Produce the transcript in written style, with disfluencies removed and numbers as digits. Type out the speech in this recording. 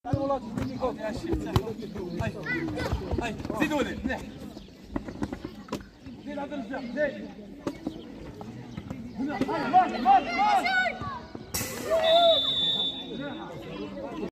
هاي زيدوا لي مليح زيد هذا الرجال زيد هنا هاي مال